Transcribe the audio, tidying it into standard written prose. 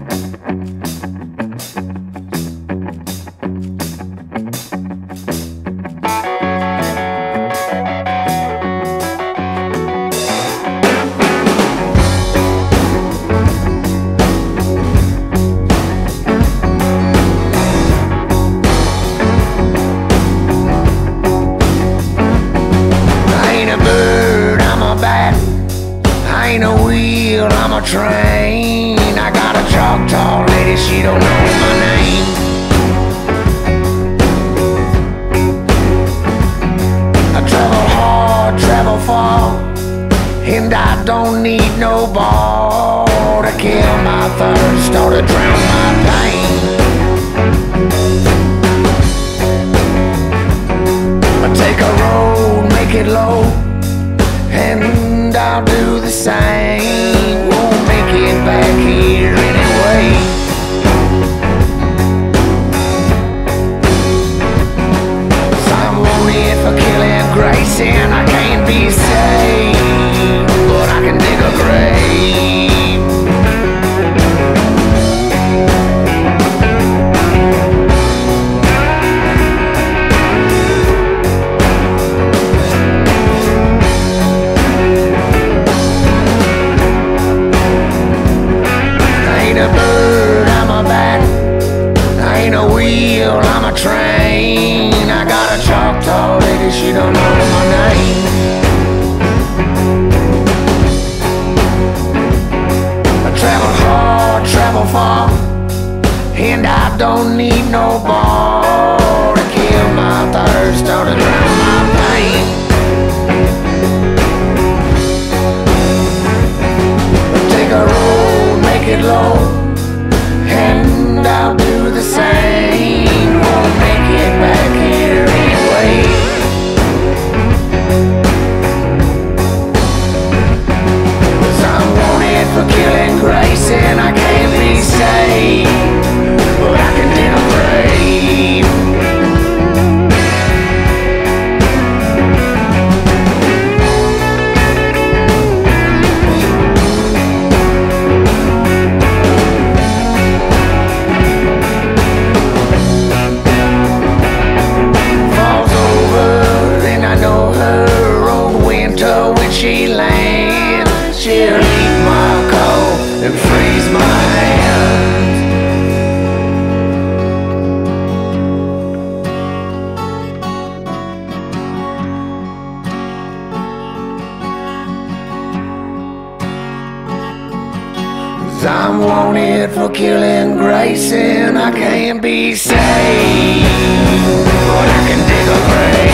I ain't a wheel, I'm a train. I got a Choctaw lady, she don't know my name. I travel hard, travel far, and I don't need no ball to kill my thirst or to drown my pain. I take a road, make it low, and I'll do the same. Won't make it back here anyway. 'Cause I'm wanted for killing grace, and I can't be saved, but I can dig a grave. I'm a train. I got a Choctaw lady, she don't know my name. I travel hard, travel far, and I don't need no ball to kill my thirst or to drown my pain. Take a road, make it low, and I'll do the same. Won't make it back here anyway. 'Cause I'm wanted for killing grace, and I can't be saved, but I can dig a grave. She lands, she'll eat my coat and freeze my hands. Cause I'm wanted for killing grace, and I can't be saved, but I can dig a grave.